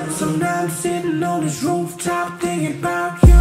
So now I'm sitting on this rooftop thinking about you.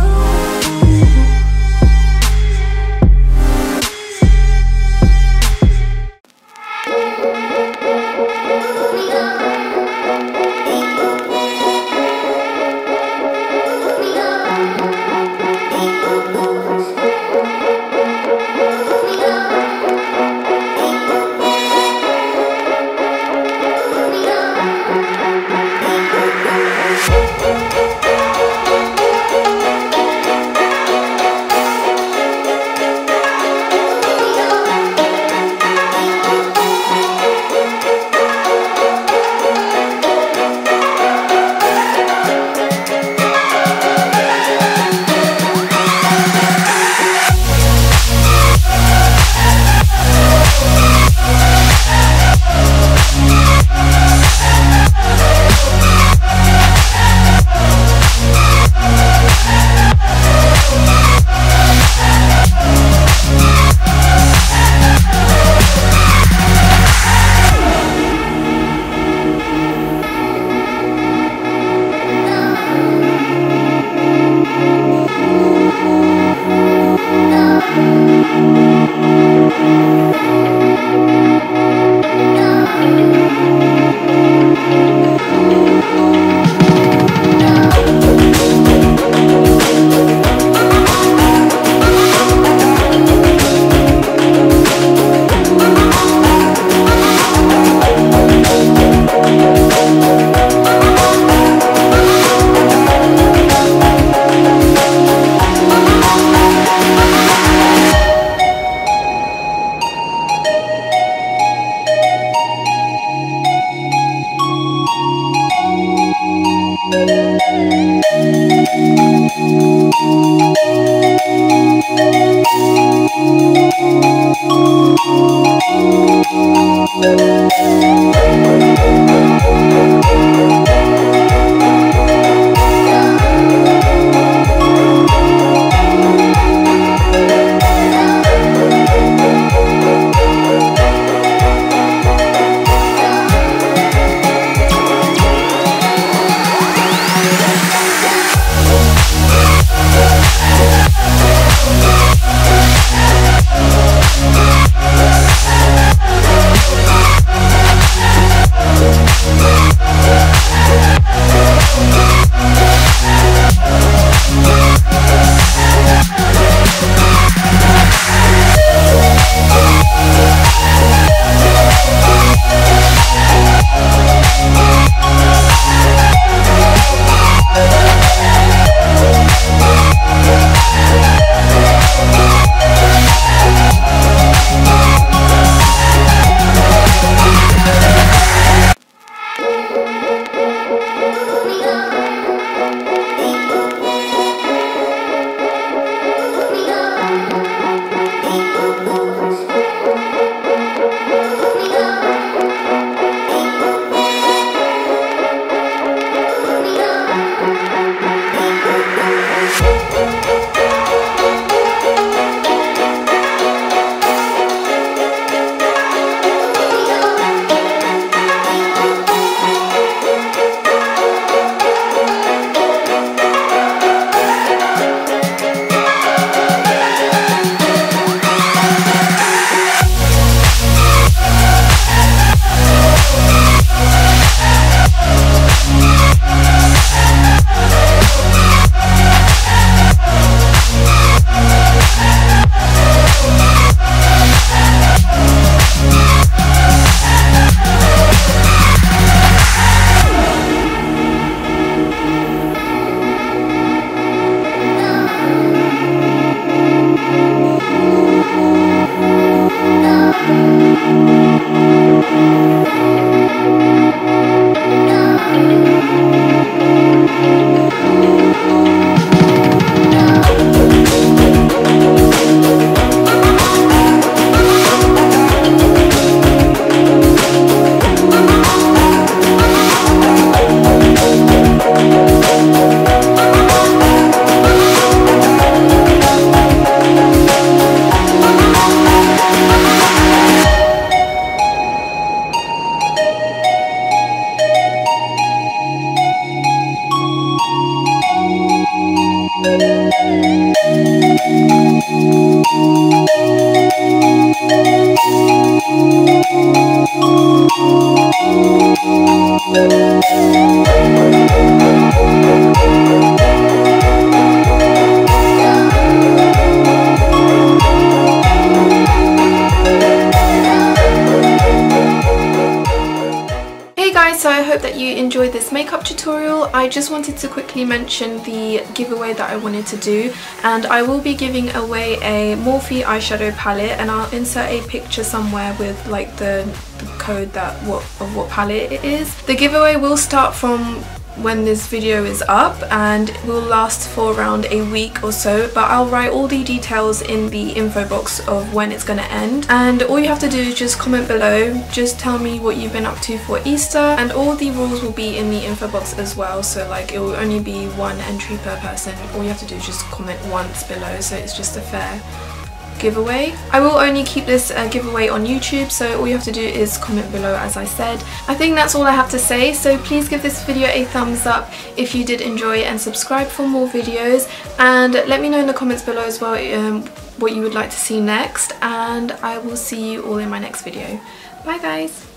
So I hope that you enjoyed this makeup tutorial. I just wanted to quickly mention the giveaway that I wanted to do, and I will be giving away a Morphe eyeshadow palette, and I'll insert a picture somewhere with like the code of what palette it is. The giveaway will start from when this video is up and will last for around a week or so, but I'll write all the details in the info box of when it's going to end, and all you have to do is just comment below, just tell me what you've been up to for Easter, and all the rules will be in the info box as well. So like it will only be one entry per person. All you have to do is just comment once below, so it's just a fair giveaway. I will only keep this giveaway on YouTube, so all you have to do is comment below, as I said. I think that's all I have to say, so please give this video a thumbs up if you did enjoy, and subscribe for more videos, and let me know in the comments below as well what you would like to see next, and I will see you all in my next video. Bye guys!